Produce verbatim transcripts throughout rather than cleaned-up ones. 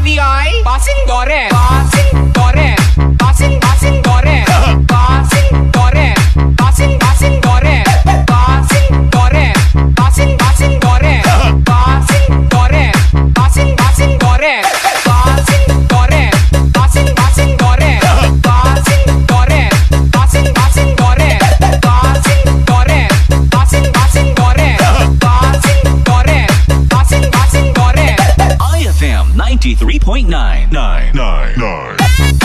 ninety-three point nine. Nine, nine, nine.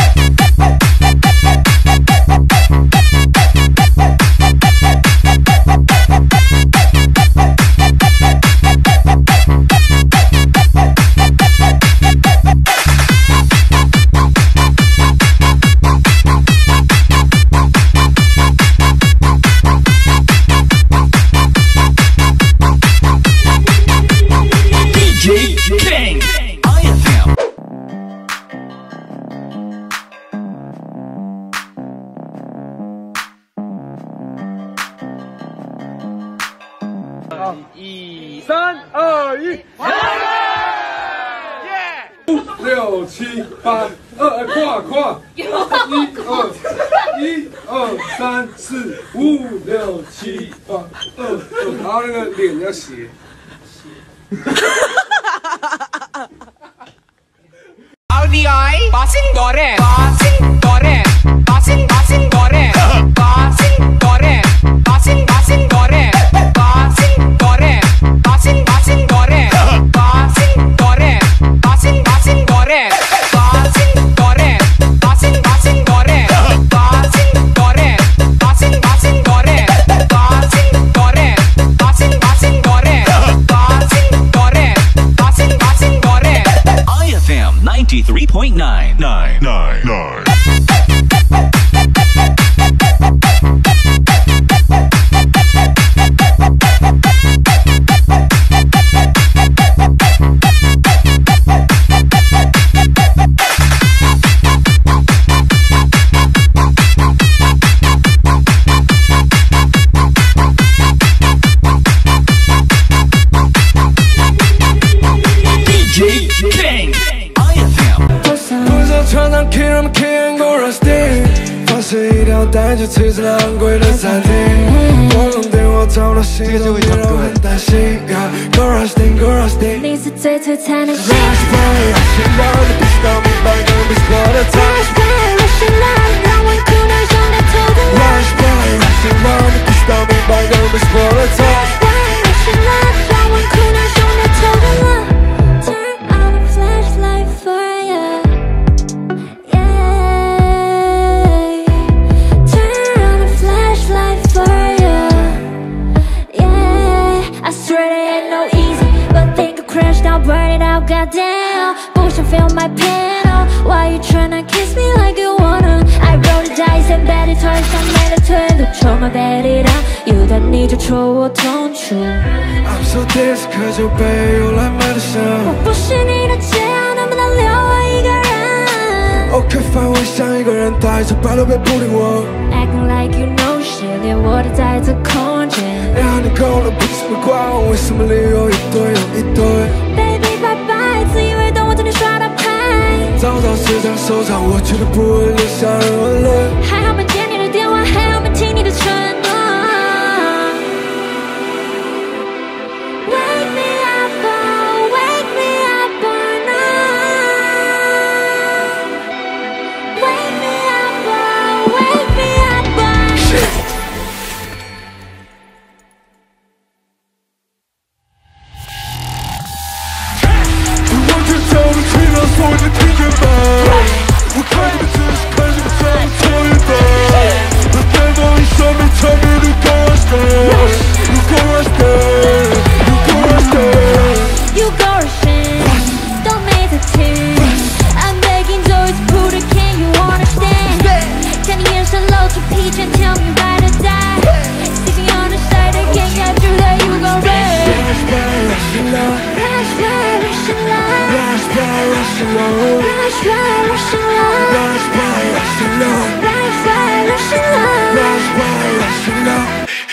一、三、二、一，耶！五六七八，二跨跨，一二一二三四五六七八，二二，然后那个脸要斜。 Alviai, passing dore, passing dore, passing passing dore, passing dore, passing passing dore, passing dore, passing passing dore, passing dore, passing passing dore, passing dore, passing passing dore, passing dore, passing passing dore, passing dore, passing passing dore, passing dore, passing passing dore. I F M ninety-three point nine. Nine, nine, nine. 带着妻子昂贵的餐厅，我用电话找到心动，别让人担心。Go rusting, go rusting， 你是最璀璨的星。 Rush by rushing love， 你必须要明白更必须要的 Rush by rushing love， 让我哭到胸在头疼。 Rush by rushing love， 你必须要明白更必须要的 Rush by rushing love， 让我哭到胸在头疼。Turn on the flashlight for you。Burn it out, goddamn. 不想 feel my pain, oh. Why you tryna kiss me like you wanna? I roll the dice and bet it twice. 想没了退路，充满 bet it out. 有的你就戳我痛处。 I'm so this， 可就被用来买的香。 我不是你的解药，能不能留我一个人 ？OK fine， 我想一个人待着，拜托别不理我。 Acting like you know shit， 连我都在这空间。 让你够了，凭什么怪我？为什么理由一堆又一堆 ？Baby bye bye， 自以为懂我，整天耍大牌。 早早是张收场，我绝对不会留下任何泪。 还好没接你的电话，还好没听你的承诺。Wake me up, oh, wake me up, oh no. Wake me up, oh, wake me up, oh. Shit. 我的听见吧，我看你们只是看你们怎么错一半。把电风一上面唱给你 go rush day， you go rush day， you go rush day， you go rushing， don't need to think。I'm begging Joey to put it, can you understand？ 看你眼神露出疲倦 ，tell me right or die。Sitting on the side, I can't get through that, you go rush。Rush by rushing love， rush by rushing love，rush by rushing love， rush by rushing love， rush by rushing love， rush by rushing love， rush by rushing love，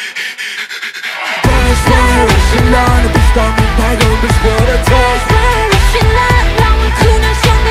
rush by rushing love， 你必须要明白，更必须我的痛。 Rush by rushing love， 让我哭到胸。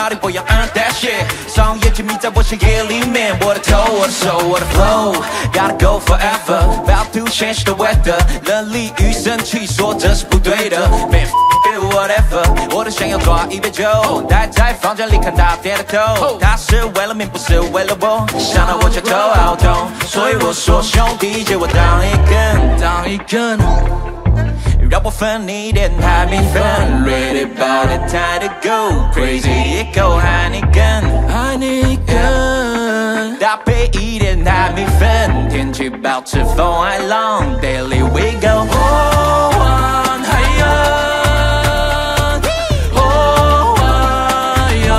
body， 我要 earn that shit。商业机密在我血液里面，我的头，我的手，我的 flow，gotta go forever。About to change the weather， 人力与生气说这是不对的。Man f whatever， 我都想要抓一杯酒，待在房间里看他跌了头。他是为了命，不是为了我，想到我就头好痛，所以我说兄弟借我当一根，当一根。让我分你点还没分 ，Ready about it time to go crazy， 一口海尼根，海尼根，搭配一点还没分，天气保持风海浪 ，Daily we go。哦，晚海洋，哦海洋，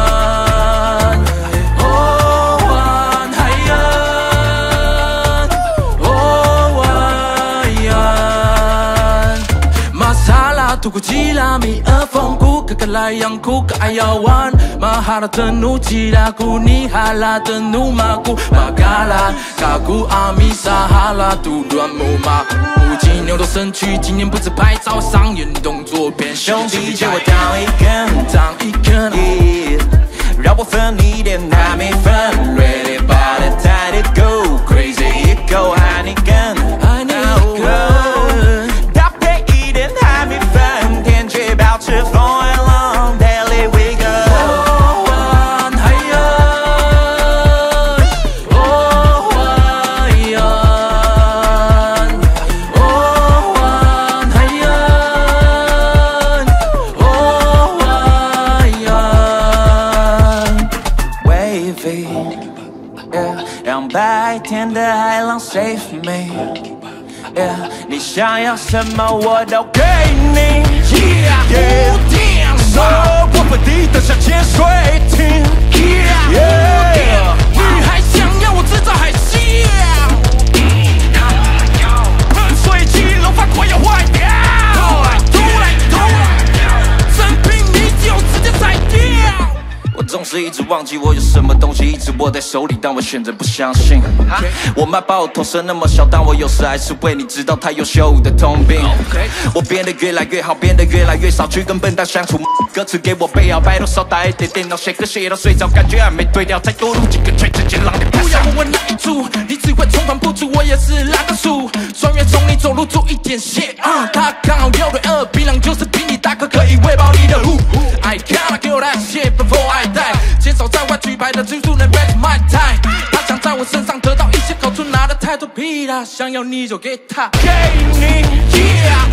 哦晚海洋，哦海洋。玛莎拉土库基拉米尔风骨，可可莱阳库可爱要玩。马哈拉的努基拉古尼哈拉的努马古马嘎拉嘎古阿米撒哈拉杜乱木马古金牛的身躯，今年不止拍照上演动作片。兄弟借我当一根，当一根， yeah， 让我分你点还没分 ，Ready about it time to go crazy， 一口海尼根，海尼根，搭配一点还没分，天气保持风海浪 ，Daily we go。让白天的海浪 save me， yeah， 你想要什么我都给你 ，yeah， yeah， so 我本地的像潜水艇 ，yeah， yeah， 女孩想要我制造海啸，水汽龙发快要坏掉，突然突然，生瓶米酒直接踩掉。我总是一直忘记我有什么东西一直握在手里，但我选择不相信。我妈把我投射那么小，但我有时还是为你知道她有羞辱的通病。我变得越来越好，变得越来越少去跟笨蛋相处。歌词给我背好，拜托少打一点电脑，写歌写到睡着，感觉还没对调，再多录几个吹直接让你不要问我哪一组，你只会冲款不足，我也是拉个数。穿越从你走路做一点血，啊，他刚好六对二，槟榔就是比你大颗，可以喂饱你的路。I gotta kill that shit before I die， 坚守在外举牌的追逐能 back my time， 他想在我身上得到一些好处，拿的太多屁啦，想要你就给他，给你 ，yeah。